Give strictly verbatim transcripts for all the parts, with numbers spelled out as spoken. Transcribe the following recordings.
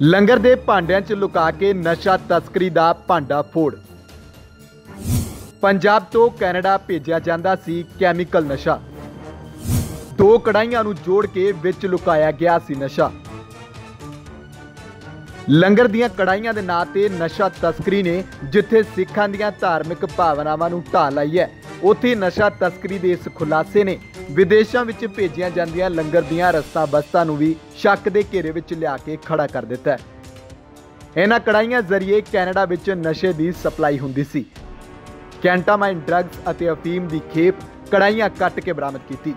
ਲੰਗਰ ਦੇ ਭਾਂਡਿਆਂ 'ਚ ਲੁਕਾ ਕੇ ਨਸ਼ਾ ਤਸਕਰੀ ਦਾ ਭਾਂਡਾ ਫੋੜ। ਪੰਜਾਬ ਤੋਂ ਕੈਨੇਡਾ ਭੇਜਿਆ ਜਾਂਦਾ ਸੀ ਕੈਮੀਕਲ ਨਸ਼ਾ। ਦੋ ਕੜਾਹੀਆਂ ਨੂੰ ਜੋੜ ਕੇ ਵਿੱਚ ਲੁਕਾਇਆ ਗਿਆ ਸੀ ਨਸ਼ਾ। ਲੰਗਰ ਦੀਆਂ ਕੜਾਹੀਆਂ ਦੇ ਨਾਂ ਤੇ ਨਸ਼ਾ ਤਸਕਰੀ ਨੇ ਜਿੱਥੇ ਸਿੱਖਾਂ ਦੀਆਂ ਧਾਰਮਿਕ ਭਾਵਨਾਵਾਂ ਨੂੰ ਢਾਹ ਲਾਈ ਹੈ, ਉੱਥੇ ਨਸ਼ਾ ਤਸਕਰੀ ਦੇ ਇਸ ਖੁਲਾਸੇ ਨੇ ਵਿਦੇਸ਼ਾਂ ਵਿੱਚ ਭੇਜੀਆਂ ਜਾਂਦੀਆਂ ਲੰਗਰ ਦੀਆਂ ਰਸਤਾ ਬਸਤਾਂ ਨੂੰ ਵੀ ਸ਼ੱਕ ਦੇ ਘੇਰੇ ਵਿੱਚ ਲਿਆ ਕੇ ਖੜਾ ਕਰ ਦਿੱਤਾ ਹੈ। ਇਹਨਾਂ ਕੜਾਹੀਆਂ ਜ਼ਰੀਏ ਕੈਨੇਡਾ ਵਿੱਚ ਨਸ਼ੇ ਦੀ ਸਪਲਾਈ ਹੁੰਦੀ ਸੀ। ਕੈਂਟਾਮਾਈਨ ਡਰੱਗਸ ਅਤੇ ਅਫੀਮ ਦੀ ਖੇਪ ਕੜਾਹੀਆਂ ਕੱਟ ਕੇ ਬਰਾਮਦ ਕੀਤੀ।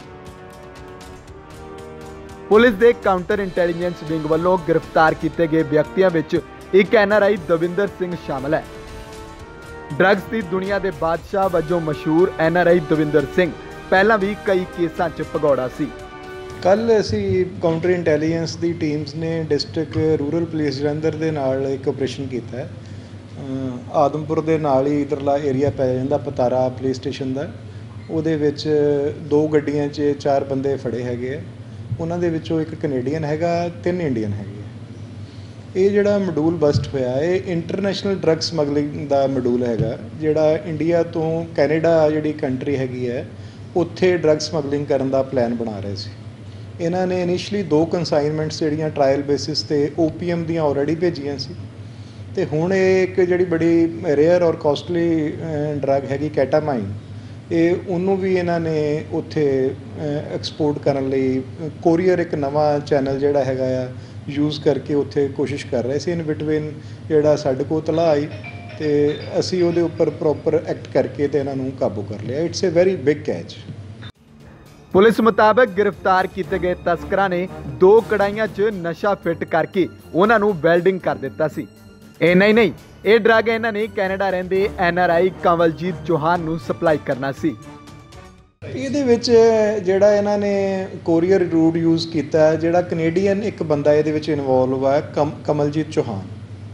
ਪੁਲਿਸ ਦੇ ਕਾਊਂਟਰ ਇੰਟੈਲੀਜੈਂਸ ਵਿੰਗ ਵੱਲੋਂ ਗ੍ਰਿਫਤਾਰ ਕੀਤੇ ਗਏ ਵਿਅਕਤੀਆਂ ਵਿੱਚ ਇੱਕ N R I Davinder Singh ਸ਼ਾਮਲ ਹੈ। ਡਰੱਗਸ ਦੀ ਦੁਨੀਆ ਦੇ ਬਾਦਸ਼ਾਹ ਵਜੋਂ ਮਸ਼ਹੂਰ N R I Davinder Singh ਪਹਿਲਾਂ ਵੀ ਕਈ ਕੇਸਾਂ 'ਚ ਭਗੌੜਾ ਸੀ। ਕੱਲ੍ਹ ਅਸੀਂ ਕਾਊਂਟਰ ਇੰਟੈਲੀਜੈਂਸ ਦੀ ਟੀਮਸ ਨੇ ਡਿਸਟ੍ਰਿਕਟ ਰੂਰਲ ਪੁਲਿਸ ਜਲੰਧਰ ਦੇ ਨਾਲ ਇੱਕ ਆਪਰੇਸ਼ਨ ਕੀਤਾ ਹੈ। ਆਦਮਪੁਰ ਦੇ ਨਾਲ ਹੀ ਇੱਧਰਲਾ ਏਰੀਆ ਪੈ ਜਾਂਦਾ ਪਤਾਰਾ ਪੁਲਿਸ ਸਟੇਸ਼ਨ ਦਾ। ਉਹਦੇ ਵਿੱਚ ਦੋ ਗੱਡੀਆਂ 'ਚ ਚਾਰ ਬੰਦੇ ਫੜੇ ਹੈਗੇ ਆ। ਉਹਨਾਂ ਦੇ ਵਿੱਚੋਂ ਇੱਕ ਕੈਨੇਡੀਅਨ ਹੈਗਾ, ਤਿੰਨ ਇੰਡੀਅਨ ਹੈਗੇ ਆ। ਇਹ ਜਿਹੜਾ ਮੋਡੂਲ ਬਸਟ ਹੋਇਆ ਇਹ ਇੰਟਰਨੈਸ਼ਨਲ ਡਰੱਗ ਸਮਗਲਿੰਗ ਦਾ ਮੋਡੂਲ ਹੈਗਾ, ਜਿਹੜਾ ਇੰਡੀਆ ਤੋਂ ਕੈਨੇਡਾ ਜਿਹੜੀ ਕੰਟਰੀ ਹੈਗੀ ਹੈ ਉੱਥੇ ਡਰੱਗ ਸਮਗਲਿੰਗ ਕਰਨ ਦਾ ਪਲਾਨ ਬਣਾ ਰਹੇ ਸੀ। ਇਹਨਾਂ ਨੇ ਇਨੀਸ਼ੀਅਲੀ ਦੋ ਕੰਸਾਈਨਮੈਂਟਸ ਜਿਹੜੀਆਂ ਟਰਾਇਲ ਬੇਸਿਸ 'ਤੇ ਓ ਪੀ ਐਮ ਦੀਆਂ ਆਲਰੇਡੀ ਭੇਜੀਆਂ ਸੀ, ਅਤੇ ਹੁਣ ਇਹ ਇੱਕ ਜਿਹੜੀ ਬੜੀ ਰੇਅਰ ਔਰ ਕੋਸਟਲੀ ਡਰੱਗ ਹੈਗੀ ਕੈਟਾਮਾਈਨ, ਇਹ ਉਹਨੂੰ ਵੀ ਇਹਨਾਂ ਨੇ ਉੱਥੇ ਐਕਸਪੋਰਟ ਕਰਨ ਲਈ ਕੋਰੀਅਰ ਇੱਕ ਨਵਾਂ ਚੈਨਲ ਜਿਹੜਾ ਹੈਗਾ ਆ ਯੂਜ਼ ਕਰਕੇ ਉੱਥੇ ਕੋਸ਼ਿਸ਼ ਕਰ ਰਹੇ ਸੀ। ਇਨ ਬਿਟਵੀਨ ਜਿਹੜਾ ਸਾਡੇ ਕੋਲ ਤਲਾਹ ਆਈ ਅਤੇ ਅਸੀਂ ਉਹਦੇ ਉੱਪਰ ਪ੍ਰੋਪਰ ਐਕਟ ਕਰਕੇ ਅਤੇ ਇਹਨਾਂ ਨੂੰ ਕਾਬੂ ਕਰ ਲਿਆ। It's a very big catch. Police ਮੁਤਾਬਕ ਗ੍ਰਿਫਤਾਰ ਕੀਤੇ ਗਏ ਤਸਕਰਾਂ ਨੇ ਦੋ ਕੜਾਹੀਆਂ 'ਚ ਨਸ਼ਾ ਫਿੱਟ ਕਰਕੇ ਉਹਨਾਂ ਨੂੰ ਵੈਲਡਿੰਗ ਕਰ ਦਿੱਤਾ ਸੀ। ਇੰਨਾ ਹੀ ਨਹੀਂ, ਇਹ ਡਰੱਗ ਇਹਨਾਂ ਨੇ ਕੈਨੇਡਾ ਰਹਿੰਦੇ N R I Kanwaljit Chauhan ਨੂੰ ਸਪਲਾਈ ਕਰਨਾ ਸੀ। ਇਹਦੇ ਵਿੱਚ ਜਿਹੜਾ ਇਹਨਾਂ ਨੇ ਕੋਰੀਅਰ ਰੂਟ ਯੂਜ਼ ਕੀਤਾ, ਜਿਹੜਾ ਕੈਨੇਡੀਅਨ ਇੱਕ ਬੰਦਾ ਇਹਦੇ ਵਿੱਚ ਇਨਵੋਲਵ ਆ ਕਮ ਕਮਲਜੀਤ ਚੌਹਾਨ,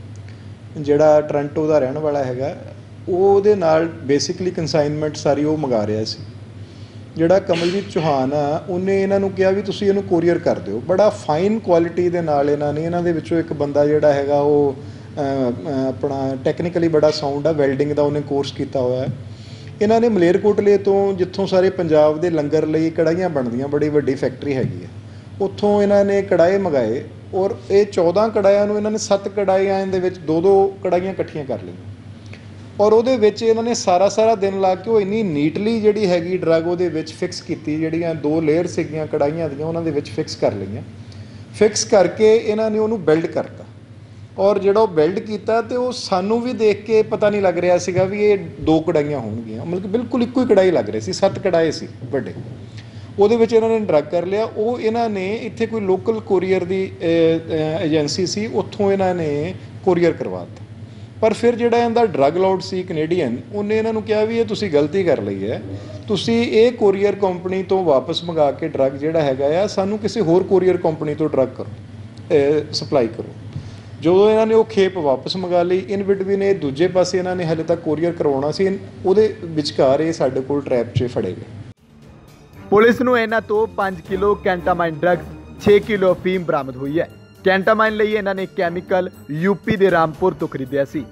ਜਿਹੜਾ ਟੋਰਾਂਟੋ ਦਾ ਰਹਿਣ ਵਾਲਾ ਹੈਗਾ। ਉਹਦੇ ਨਾਲ ਬੇਸਿਕਲੀ ਕੰਸਾਈਨਮੈਂਟ ਸਾਰੀ ਉਹ ਮੰਗਾ ਰਿਹਾ ਸੀ। ਜਿਹੜਾ ਕਮਲਜੀਤ ਚੌਹਾਨ ਆ ਉਹਨੇ ਇਹਨਾਂ ਨੂੰ ਕਿਹਾ ਵੀ ਤੁਸੀਂ ਇਹਨੂੰ ਕੋਰੀਅਰ ਕਰ ਦਿਓ। ਬੜਾ ਫਾਈਨ ਕੁਆਲਿਟੀ ਦੇ ਨਾਲ ਇਹਨਾਂ ਨੇ ਇਹਨਾਂ ਦੇ ਵਿੱਚੋਂ ਇੱਕ ਬੰਦਾ ਜਿਹੜਾ ਹੈਗਾ ਉਹ ਆਪਣਾ ਟੈਕਨੀਕਲੀ ਬੜਾ ਸਾਊਂਡ ਆ, ਵੈਲਡਿੰਗ ਦਾ ਉਹਨੇ ਕੋਰਸ ਕੀਤਾ ਹੋਇਆ। ਇਹਨਾਂ ਨੇ ਮਲੇਰਕੋਟਲੇ ਤੋਂ, ਜਿੱਥੋਂ ਸਾਰੇ ਪੰਜਾਬ ਦੇ ਲੰਗਰ ਲਈ ਕੜਾਹੀਆਂ ਬਣਦੀਆਂ, ਬੜੀ ਵੱਡੀ ਫੈਕਟਰੀ ਹੈਗੀ ਹੈ, ਉੱਥੋਂ ਇਹਨਾਂ ਨੇ ਕੜਾਹੇ ਮੰਗਾਏ ਔਰ ਇਹ ਚੌਦਾਂ ਕੜਾਹਿਆਂ ਨੂੰ ਇਹਨਾਂ ਨੇ ਸੱਤ ਕੜਾਹੀਆਂ ਦੇ ਵਿੱਚ ਦੋ ਦੋ ਕੜਾਹੀਆਂ ਇਕੱਠੀਆਂ ਕਰ ਲਈਆਂ ਔਰ ਉਹਦੇ ਵਿੱਚ ਇਹਨਾਂ ਨੇ ਸਾਰਾ ਸਾਰਾ ਦਿਨ ਲਾ ਕੇ ਉਹ ਇੰਨੀ ਨੀਟਲੀ ਜਿਹੜੀ ਹੈਗੀ ਡਰੱਗ ਉਹਦੇ ਵਿੱਚ ਫਿਕਸ ਕੀਤੀ। ਜਿਹੜੀਆਂ ਦੋ ਲੇਅਰ ਸੀਗੀਆਂ ਕੜਾਹੀਆਂ ਦੀਆਂ ਉਹਨਾਂ ਦੇ ਵਿੱਚ ਫਿਕਸ ਕਰ ਲਈਆਂ। ਫਿਕਸ ਕਰਕੇ ਇਹਨਾਂ ਨੇ ਉਹਨੂੰ ਬਿਲਡ ਕਰਤਾ ਔਰ ਜਿਹੜਾ ਉਹ ਬਿਲਡ ਕੀਤਾ ਅਤੇ ਉਹ ਸਾਨੂੰ ਵੀ ਦੇਖ ਕੇ ਪਤਾ ਨਹੀਂ ਲੱਗ ਰਿਹਾ ਸੀਗਾ ਵੀ ਇਹ ਦੋ ਕੜਾਹੀਆਂ ਹੋਣਗੀਆਂ, ਮਤਲਬ ਕਿ ਬਿਲਕੁਲ ਇੱਕੋ ਹੀ ਕੜਾਹੀ ਲੱਗ ਰਹੀ ਸੀ। ਸੱਤ ਕੜਾਹੇ ਸੀ ਵੱਡੇ। ਉਹਦੇ ਵਿੱਚ ਇਹਨਾਂ ਨੇ ਡਰੱਗ ਕਰ ਲਿਆ। ਉਹ ਇਹਨਾਂ ਨੇ ਇੱਥੇ ਕੋਈ ਲੋਕਲ ਕੋਰੀਅਰ ਦੀ ਏਜੰਸੀ ਸੀ, ਉੱਥੋਂ ਇਹਨਾਂ ਨੇ ਕੋਰੀਅਰ ਕਰਵਾ ਦਿੱਤਾ। ਪਰ ਫਿਰ ਜਿਹੜਾ ਇਹਦਾ ਡਰੱਗ ਲਾਰਡ ਸੀ ਕੈਨੇਡੀਅਨ, ਉਹਨੇ ਇਹਨਾਂ ਨੂੰ ਕਿਹਾ ਵੀ ਇਹ ਤੁਸੀਂ ਗਲਤੀ ਕਰ ਲਈ ਹੈ, ਤੁਸੀਂ ਇਹ ਕੋਰੀਅਰ ਕੰਪਨੀ ਤੋਂ ਵਾਪਸ ਮੰਗਾ ਕੇ ਡਰੱਗ ਜਿਹੜਾ ਹੈਗਾ ਆ ਸਾਨੂੰ ਕਿਸੇ ਹੋਰ ਕੋਰੀਅਰ ਕੰਪਨੀ ਤੋਂ ਡਰੱਗ ਕਰੋ, ਸਪਲਾਈ ਕਰੋ। ਜਦੋਂ ਇਹਨਾਂ ਨੇ ਉਹ ਖੇਪ ਵਾਪਸ ਮੰਗਾ ਲਈ, ਇਨ ਬਿਟਵੀਨ ਇਹ ਦੂਜੇ ਪਾਸੇ ਇਹਨਾਂ ਨੇ ਹਾਲੇ ਤੱਕ ਕੋਰੀਅਰ ਕਰਵਾਉਣਾ ਸੀ, ਉਹਦੇ ਵਿਚਕਾਰ ਇਹ ਸਾਡੇ ਕੋਲ ਟਰੈਪ 'ਚ ਫੜੇ ਗਏ। ਪੁਲਿਸ ਨੂੰ ਇਹਨਾਂ ਤੋਂ ਪੰਜ ਕਿਲੋ ਕੈਂਟਾਮਾਈਨ ਡਰੱਗਸ, ਛੇ ਕਿਲੋ ਅਫੀਮ ਬਰਾਮਦ ਹੋਈ ਹੈ। ਕੈਂਟਾਮਾਈਨ ਲਈ ਇਹਨਾਂ ਨੇ ਕੈਮੀਕਲ ਯੂਪੀ ਦੇ ਰਾਮਪੁਰ ਤੋਂ ਖਰੀਦਿਆ ਸੀ।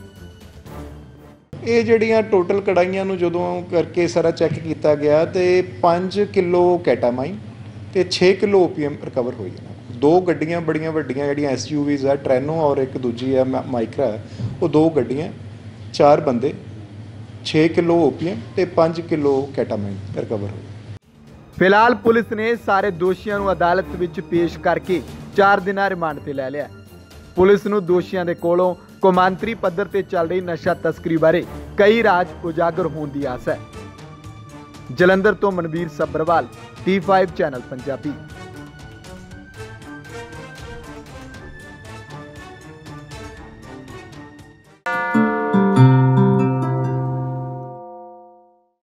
ਇਹ ਜਿਹੜੀਆਂ ਟੋਟਲ ਕੜਾਹੀਆਂ ਨੂੰ ਜਦੋਂ ਕਰਕੇ ਸਾਰਾ ਚੈੱਕ ਕੀਤਾ ਗਿਆ ਤੇ ਪੰਜ ਕਿਲੋ ਕੈਟਾਮਾਈਨ ਤੇ ਛੇ ਕਿਲੋ ਓਪੀਐਮ ਰਿਕਵਰ ਹੋਈ ਹੈ। ਦੋ ਗੱਡੀਆਂ ਬੜੀਆਂ ਵੱਡੀਆਂ ਜਿਹੜੀਆਂ ਐਸ ਯੂ ਵੀਜ਼ ਆ, ਟਰੈਨੋ ਔਰ ਇੱਕ ਦੂਜੀ ਆ ਮਾਈਕਰਾ, ਉਹ ਦੋ ਗੱਡੀਆਂ, ਚਾਰ ਬੰਦੇ, ਛੇ ਕਿਲੋ ਓਪੀਐਮ ਤੇ ਪੰਜ ਕਿਲੋ ਕੈਟਾਮਾਈਨ ਰਿਕਵਰ ਹੋਈ। ਫਿਲਹਾਲ ਪੁਲਿਸ ਨੇ ਸਾਰੇ ਦੋਸ਼ੀਆਂ ਨੂੰ ਅਦਾਲਤ ਵਿੱਚ ਪੇਸ਼ ਕਰਕੇ ਚਾਰ ਦਿਨਾਂ ਰਿਮਾਂਡ ਤੇ ਲੈ ਲਿਆ। ਪੁਲਿਸ ਨੂੰ ਦੋਸ਼ੀਆਂ ਦੇ ਕੋਲੋਂ ਕੌਮਾਂਤਰੀ ਪੱਧਰ ਤੇ ਚੱਲ ਰਹੀ ਨਸ਼ਾ ਤਸਕਰੀ ਬਾਰੇ ਕਈ ਰਾਜ਼ ਉਜਾਗਰ ਹੋਣ ਦੀ ਆਸ ਹੈ। ਜਲੰਧਰ ਤੋਂ Manveer Sabharwal, T five channel Punjabi.